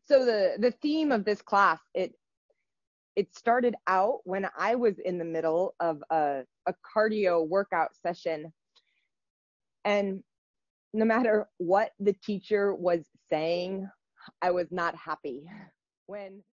So the theme of this class, it started out when I was in the middle of a cardio workout session, and no matter what the teacher was saying, I was not happy. When